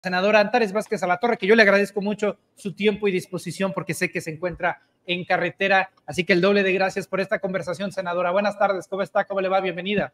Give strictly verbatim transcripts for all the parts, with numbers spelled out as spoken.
senadora Antares Vázquez Alatorre, que yo le agradezco mucho su tiempo y disposición porque sé que se encuentra en carretera, así que el doble de gracias por esta conversación, senadora. Buenas tardes, ¿cómo está? ¿Cómo le va? Bienvenida.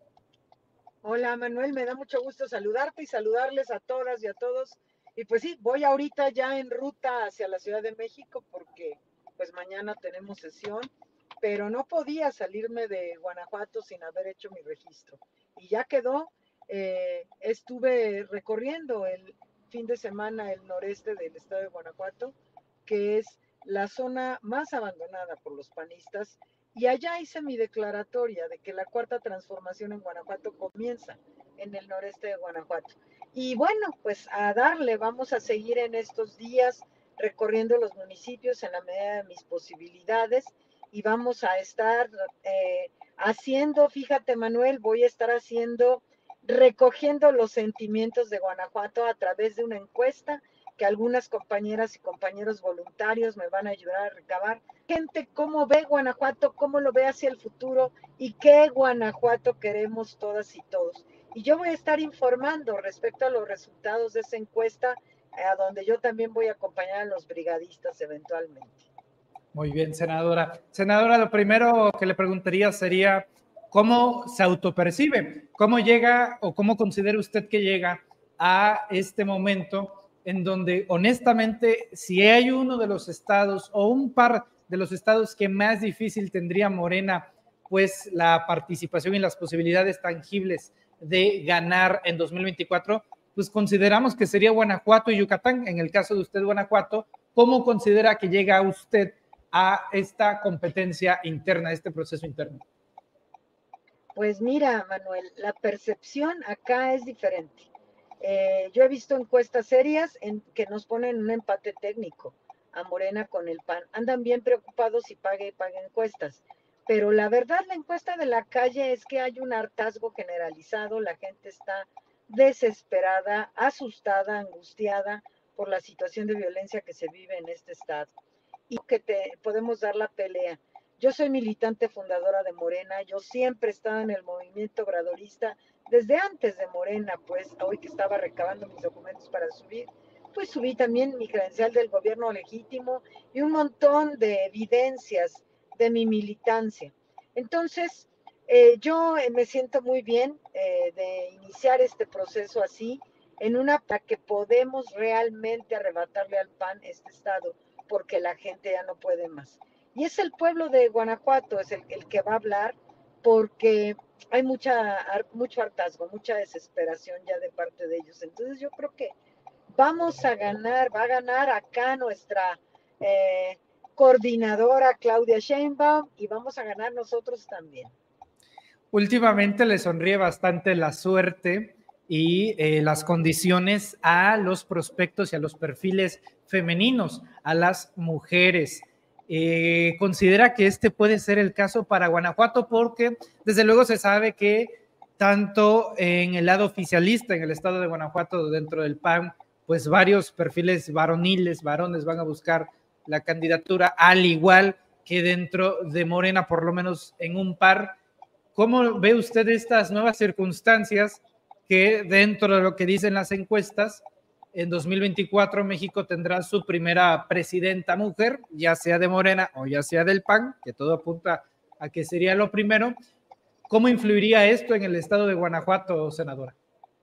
Hola Manuel, me da mucho gusto saludarte y saludarles a todas y a todos. Y pues sí, voy ahorita ya en ruta hacia la Ciudad de México porque pues mañana tenemos sesión, pero no podía salirme de Guanajuato sin haber hecho mi registro. Y ya quedó, eh, estuve recorriendo el fin de semana el noreste del estado de Guanajuato, que es la zona más abandonada por los panistas, y allá hice mi declaratoria de que la cuarta transformación en Guanajuato comienza en el noreste de Guanajuato. Y bueno, pues a darle, vamos a seguir en estos días recorriendo los municipios en la medida de mis posibilidades y vamos a estar eh, haciendo, fíjate Manuel, voy a estar haciendo, recogiendo los sentimientos de Guanajuato a través de una encuesta que algunas compañeras y compañeros voluntarios me van a ayudar a recabar. Gente, ¿cómo ve Guanajuato? ¿Cómo lo ve hacia el futuro? ¿Y qué Guanajuato queremos todas y todos? Y yo voy a estar informando respecto a los resultados de esa encuesta, a donde yo también voy a acompañar a los brigadistas eventualmente. Muy bien, senadora. Senadora, lo primero que le preguntaría sería, ¿cómo se autopercibe? ¿Cómo llega o cómo considera usted que llega a este momento en donde, honestamente, si hay uno de los estados o un par de los estados que más difícil tendría Morena, pues la participación y las posibilidades tangibles de ganar en dos mil veinticuatro, pues consideramos que sería Guanajuato y Yucatán? En el caso de usted, Guanajuato, ¿cómo considera que llega usted a esta competencia interna, a este proceso interno? Pues mira, Manuel, la percepción acá es diferente. Eh, yo he visto encuestas serias en que nos ponen un empate técnico a Morena con el P A N. Andan bien preocupados y pague y pague encuestas. Pero la verdad, la encuesta de la calle es que hay un hartazgo generalizado, la gente está desesperada, asustada, angustiada por la situación de violencia que se vive en este estado y que te podemos dar la pelea. Yo soy militante fundadora de Morena, yo siempre he estado en el movimiento obradorista desde antes de Morena, pues hoy que estaba recabando mis documentos para subir, pues subí también mi credencial del gobierno legítimo y un montón de evidencias de mi militancia. Entonces, eh, yo eh, me siento muy bien eh, de iniciar este proceso así, en una para que podemos realmente arrebatarle al P A N este estado, porque la gente ya no puede más. Y es el pueblo de Guanajuato, es el, el que va a hablar, porque hay mucha, mucho hartazgo, mucha desesperación ya de parte de ellos. Entonces yo creo que vamos a ganar, va a ganar acá nuestra eh, coordinadora Claudia Sheinbaum y vamos a ganar nosotros también. Últimamente le sonríe bastante la suerte y eh, las condiciones a los prospectos y a los perfiles femeninos, a las mujeres. Eh, considera que este puede ser el caso para Guanajuato porque desde luego se sabe que tanto en el lado oficialista, en el estado de Guanajuato, dentro del P A N, pues varios perfiles varoniles, varones van a buscar la candidatura, al igual que dentro de Morena, por lo menos en un par. ¿Cómo ve usted estas nuevas circunstancias que dentro de lo que dicen las encuestas, en dos mil veinticuatro México tendrá su primera presidenta mujer, ya sea de Morena o ya sea del P A N, que todo apunta a que sería lo primero? ¿Cómo influiría esto en el estado de Guanajuato, senadora?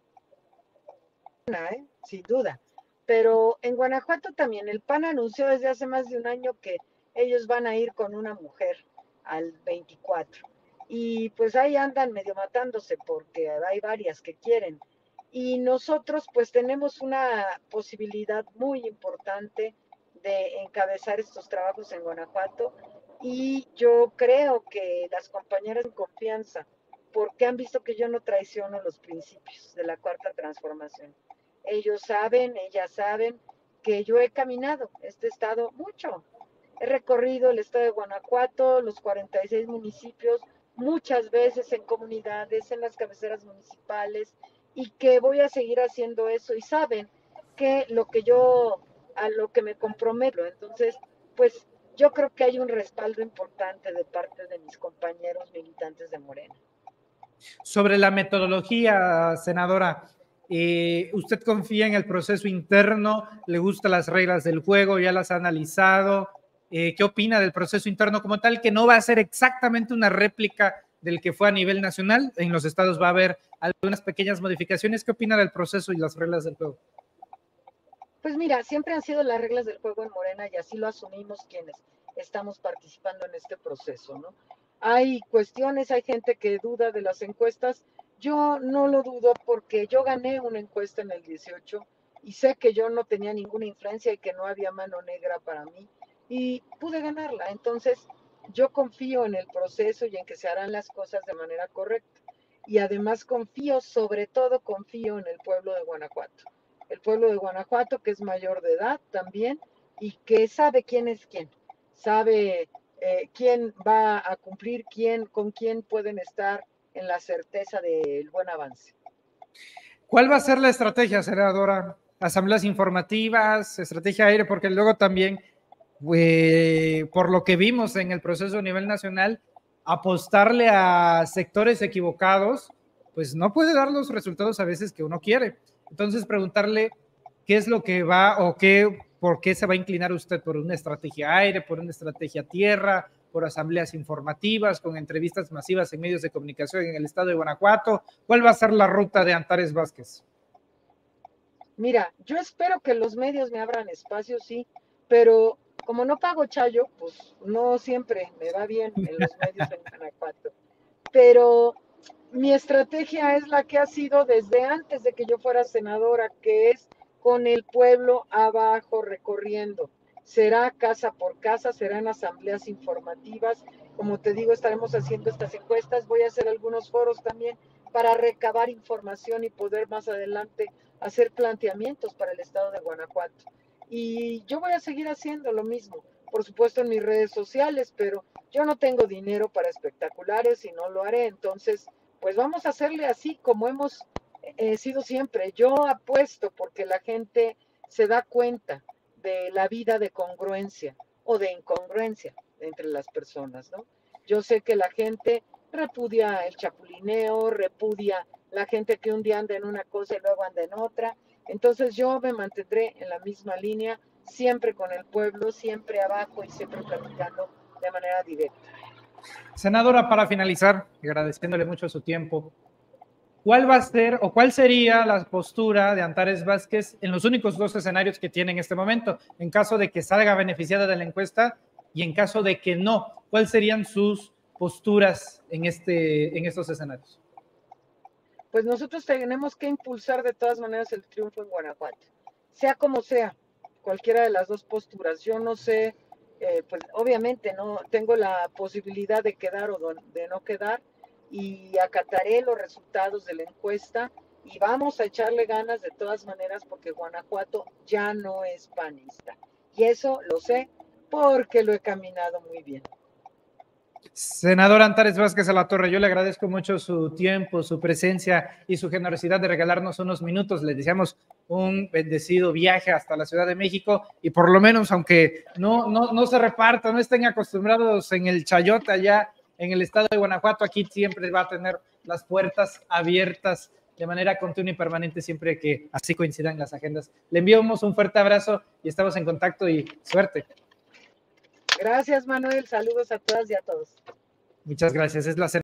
¿Eh? Sin duda. Pero en Guanajuato también el P A N anunció desde hace más de un año que ellos van a ir con una mujer al veinticuatro. Y pues ahí andan medio matándose porque hay varias que quieren. Y nosotros pues tenemos una posibilidad muy importante de encabezar estos trabajos en Guanajuato y yo creo que las compañeras en confianza, porque han visto que yo no traiciono los principios de la cuarta transformación. Ellos saben, ellas saben que yo he caminado este estado mucho. He recorrido el estado de Guanajuato, los cuarenta y seis municipios, muchas veces en comunidades, en las cabeceras municipales, y que voy a seguir haciendo eso. Y saben que lo que yo, a lo que me comprometo, entonces, pues yo creo que hay un respaldo importante de parte de mis compañeros militantes de Morena. Sobre la metodología, senadora, Eh, ¿Usted confía en el proceso interno? ¿Le gustan las reglas del juego? ¿Ya las ha analizado? Eh, ¿Qué opina del proceso interno como tal? Que no va a ser exactamente una réplica del que fue a nivel nacional. En los estados va a haber algunas pequeñas modificaciones. ¿Qué opina del proceso y las reglas del juego? Pues mira, siempre han sido las reglas del juego en Morena y así lo asumimos quienes estamos participando en este proceso, ¿no? Hay cuestiones, hay gente que duda de las encuestas. Yo no lo dudo porque yo gané una encuesta en el dieciocho y sé que yo no tenía ninguna influencia y que no había mano negra para mí y pude ganarla. Entonces, yo confío en el proceso y en que se harán las cosas de manera correcta. Y además confío, sobre todo confío en el pueblo de Guanajuato. El pueblo de Guanajuato, que es mayor de edad también y que sabe quién es quién, sabe eh, quién va a cumplir, quién, con quién pueden estar en la certeza del buen avance. ¿Cuál va a ser la estrategia, senadora? Asambleas informativas, estrategia aérea, porque luego también, eh, por lo que vimos en el proceso a nivel nacional, apostarle a sectores equivocados, pues no puede dar los resultados a veces que uno quiere. Entonces, preguntarle qué es lo que va o qué, por qué se va a inclinar usted por una estrategia aire, por una estrategia tierra, por asambleas informativas, con entrevistas masivas en medios de comunicación en el estado de Guanajuato. ¿Cuál va a ser la ruta de Antares Vázquez? Mira, yo espero que los medios me abran espacio, sí, pero como no pago chayo, pues no siempre me va bien en los medios en Guanajuato. Pero mi estrategia es la que ha sido desde antes de que yo fuera senadora, que es con el pueblo abajo recorriendo. Será casa por casa, serán asambleas informativas. Como te digo, estaremos haciendo estas encuestas. Voy a hacer algunos foros también para recabar información y poder más adelante hacer planteamientos para el estado de Guanajuato. Y yo voy a seguir haciendo lo mismo, por supuesto en mis redes sociales, pero yo no tengo dinero para espectaculares y no lo haré. Entonces, pues vamos a hacerle así como hemos eh, sido siempre. Yo apuesto porque la gente se da cuenta de la vida de congruencia o de incongruencia entre las personas, ¿no? Yo sé que la gente repudia el chapulineo, repudia la gente que un día anda en una cosa y luego anda en otra. Entonces yo me mantendré en la misma línea, siempre con el pueblo, siempre abajo y siempre platicando de manera directa. Senadora, para finalizar, agradeciéndole mucho su tiempo, ¿cuál va a ser o cuál sería la postura de Antares Vázquez en los únicos dos escenarios que tiene en este momento? En caso de que salga beneficiada de la encuesta y en caso de que no, ¿cuáles serían sus posturas en, este, en estos escenarios? Pues nosotros tenemos que impulsar de todas maneras el triunfo en Guanajuato, sea como sea, cualquiera de las dos posturas. Yo no sé, eh, pues obviamente no tengo la posibilidad de quedar o de no quedar y acataré los resultados de la encuesta y vamos a echarle ganas de todas maneras porque Guanajuato ya no es panista. Y eso lo sé porque lo he caminado muy bien. Senador Antares Vázquez Alatorre, yo le agradezco mucho su tiempo, su presencia y su generosidad de regalarnos unos minutos. Le deseamos un bendecido viaje hasta la Ciudad de México y por lo menos, aunque no, no, no se reparta, no estén acostumbrados en el chayote allá en el estado de Guanajuato, aquí siempre va a tener las puertas abiertas de manera continua y permanente siempre que así coincidan las agendas. Le enviamos un fuerte abrazo y estamos en contacto y suerte. Gracias, Manuel. Saludos a todas y a todos. Muchas gracias. Es la